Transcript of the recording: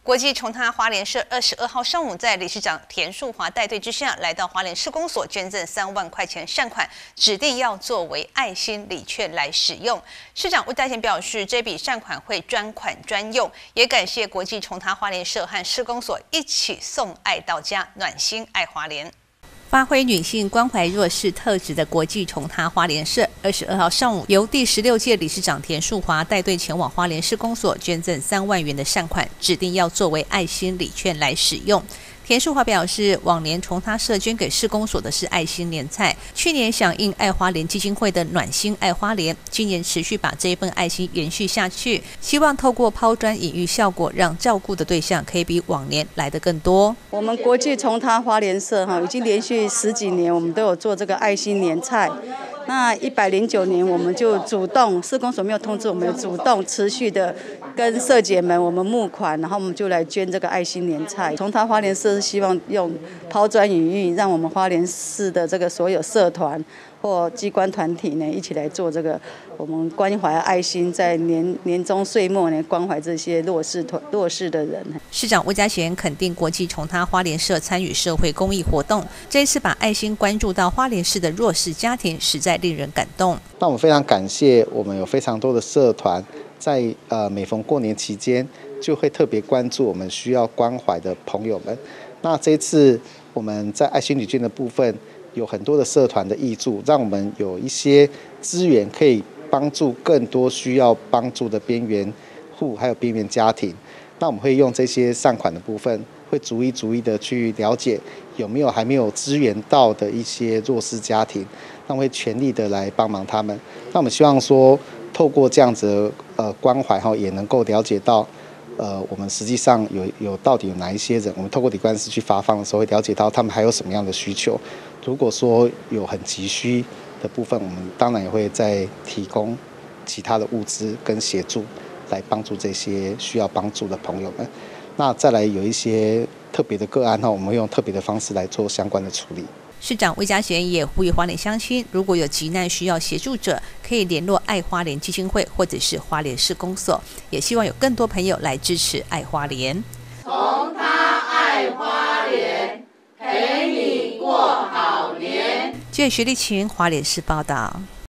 国际重他花莲社22号上午，在理事长田树华带队之下，来到花莲市公所捐赠3万块钱善款，指定要作为爱心礼券来使用。市长魏家贤表示，这笔善款会专款专用，也感谢国际重他花莲社和市公所一起送爱到家，暖心爱花莲。发挥女性关怀弱势特质的国际重他花莲社22号上午，由第16届理事长田树华带队前往花莲市公所捐赠3万元的善款，指定要作为爱心礼券来使用。田树华表示，往年重他社捐给市公所的是爱心年菜，去年响应爱花莲基金会的暖心爱花莲，今年持续把这一份爱心延续下去，希望透过抛砖引玉效果，让照顾的对象可以比往年来得更多。 我们国际重他花莲社已经连续10几年，我们都有做这个爱心年菜。那109年，我们就主动，市公所没有通知，我们主动持续的跟社姐们我们募款，然后我们就来捐这个爱心年菜。重他花莲社是希望用抛砖引玉，让我们花莲市的这个所有社团或机关团体呢，一起来做这个我们关怀爱心，在年终岁末呢，关怀这些弱势的人。 市长魏家贤肯定国际重他花莲社参与社会公益活动，这一次把爱心关注到花莲市的弱势家庭，实在令人感动。 那我们非常感谢，我们有非常多的社团在每逢过年期间，就会特别关注我们需要关怀的朋友们。那这一次我们在爱心礼券的部分，有很多的社团的挹注，让我们有一些资源可以帮助更多需要帮助的边缘户还有边缘家庭。那我们会用这些善款的部分，会逐一的去了解有没有还没有支援到的一些弱势家庭，那我们会全力的来帮忙他们。那我们希望说，透过这样子的关怀也能够了解到。我们实际上有到底有哪一些人，我们透过理官司去发放的时候，会了解到他们还有什么样的需求。如果说有很急需的部分，我们当然也会再提供其他的物资跟协助，来帮助这些需要帮助的朋友们。那再来有一些特别的个案我们会用特别的方式来做相关的处理。 市长魏家贤也呼吁花莲乡亲，如果有急难需要协助者，可以联络爱花莲基金会或者是花莲市公所，也希望有更多朋友来支持爱花莲。 从他爱花莲，陪你过好年。 记者徐丽琴，花莲市报道。